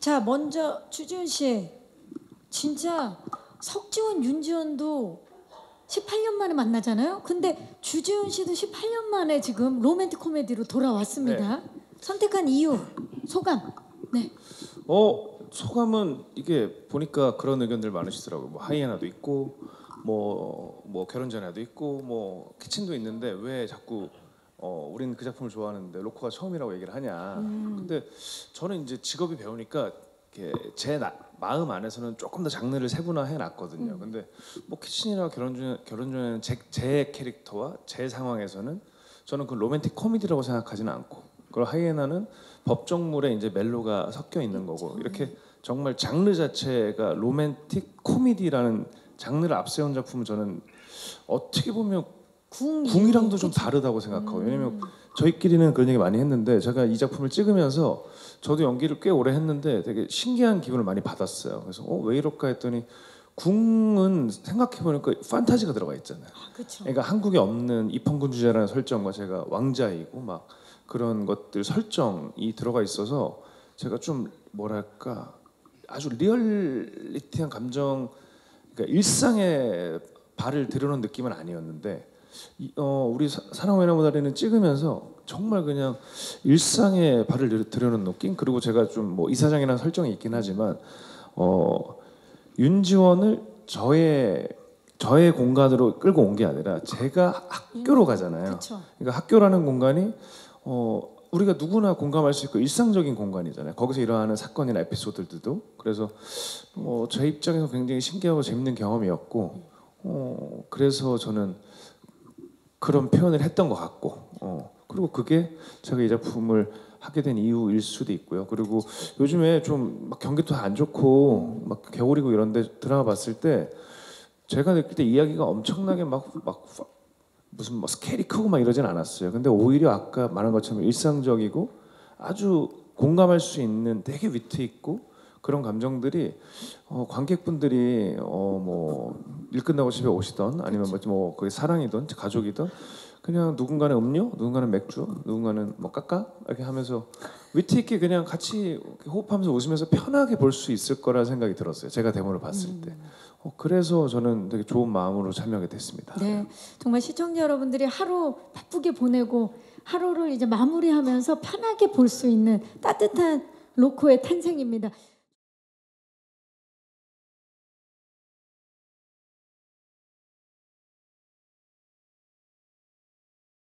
자, 먼저 주지훈 씨, 진짜 석지원, 윤지원도 18년 만에 만나잖아요. 근데 주지훈 씨도 18년 만에 지금 로맨틱 코미디로 돌아왔습니다. 네. 선택한 이유, 소감. 네. 소감은 이게 보니까 그런 의견들 많으시더라고요. 뭐 하이에나도 있고 뭐 결혼 전에도 있고 뭐 키친도 있는데 왜 자꾸 우리는 그 작품을 좋아하는데 로코가 처음이라고 얘기를 하냐. 근데 저는 이제 직업이 배우니까 이렇게 마음 안에서는 조금 더 장르를 세분화해 놨거든요. 근데 뭐 키친이나 결혼 전에는 제 캐릭터와 제 상황에서는 저는 그 로맨틱 코미디라고 생각하지는 않고, 그리고 하이에나는 법정물에 이제 멜로가 섞여 있는 거고, 이렇게 정말 장르 자체가 로맨틱 코미디라는 장르를 앞세운 작품은 저는 어떻게 보면 궁이랑도 좀 다르다고 생각하고, 왜냐면 저희끼리는 그런 얘기 많이 했는데, 제가 이 작품을 찍으면서 저도 연기를 꽤 오래 했는데 되게 신기한 기분을 많이 받았어요. 그래서 왜 이럴까 했더니 궁은 생각해보니까 판타지가 들어가 있잖아요. 그렇죠. 그러니까 한국에 없는 입헌군 주제라는 설정과 제가 왕자이고 막 그런 것들 설정이 들어가 있어서 제가 좀 뭐랄까 아주 리얼리티한 감정, 그러니까 일상에 발을 들여놓은 느낌은 아니었는데, 우리 사랑의 나무다리는 찍으면서 정말 그냥 일상에 발을 들여놓은 느낌. 그리고 제가 좀 뭐 이사장이라는 설정이 있긴 하지만 윤지원을 저의 공간으로 끌고 온 게 아니라 제가 학교로 가잖아요. 그쵸. 그러니까 학교라는 공간이 우리가 누구나 공감할 수 있고 일상적인 공간이잖아요. 거기서 일어나는 사건이나 에피소드들도. 그래서 제 입장에서 굉장히 신기하고 재밌는 경험이었고, 그래서 저는 그런 표현을 했던 것 같고, 그리고 그게 제가 이 작품을 하게 된 이유일 수도 있고요. 그리고 요즘에 좀 막 경기도 안 좋고 막 겨울이고 이런데 드라마 봤을 때 제가 느낄 때 이야기가 엄청나게 막 무슨 뭐 스케일이 크고 막 이러진 않았어요. 근데 오히려 아까 말한 것처럼 일상적이고 아주 공감할 수 있는 되게 위트 있고 그런 감정들이 관객분들이 뭐 일 끝나고 집에 오시던 아니면 뭐 그게 사랑이든 가족이든 그냥 누군가는 음료, 누군가는 맥주, 누군가는 뭐 까까 이렇게 하면서 위트 있게 그냥 같이 호흡하면서 웃으면서 편하게 볼 수 있을 거라 생각이 들었어요. 제가 대본을 봤을 때. 그래서 저는 되게 좋은 마음으로 참여하게 됐습니다. 네, 정말 시청자 여러분들이 하루 바쁘게 보내고 하루를 이제 마무리하면서 편하게 볼 수 있는 따뜻한 로코의 탄생입니다.